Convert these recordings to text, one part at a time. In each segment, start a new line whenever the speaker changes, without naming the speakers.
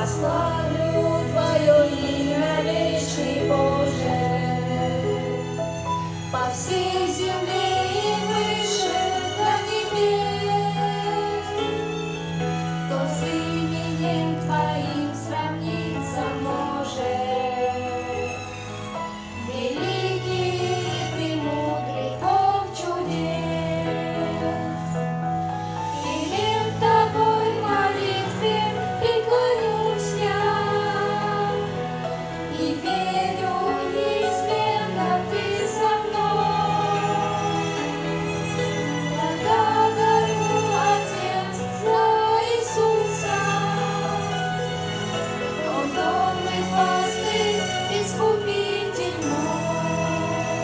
Прославлю Твое имя, вечный Боже, по всей земле и выше до небес. Кто с именем Твоим сравниться может? Великий и премудрый Бог чудес. И пред Тобой в молитве преклонюсь я, и верю неизменно Ты со мной. Благодарю, Отец, за Иисуса, Он добрый пастырь, Искупитель мой.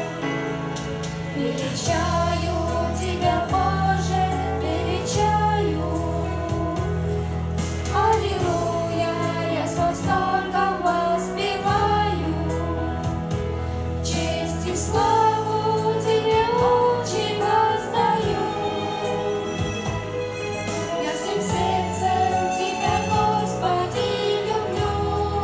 Величаю Тебя, Боже, величаю. Аллилуйя, я с восторгом воспеваю. Честь и славу Тебе, Отче, воздаю. Я всем сердцем Тебя, Господи, люблю.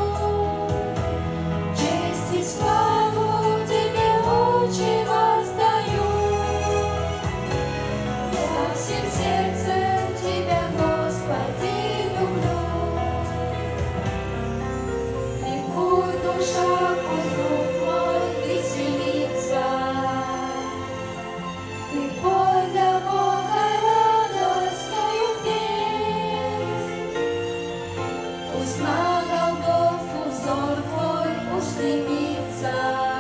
Честь и славу Тебе, Отче, воздаю. Я всем сердцем Тебя, Господи, люблю. Ликуй, душа, пусть дух мой веселится. Ты пой для Бога радостную песнь. Пусть на Голгофу взор твой устремится.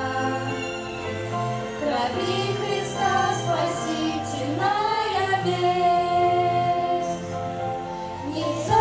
В крови Христа спасительная весть. Не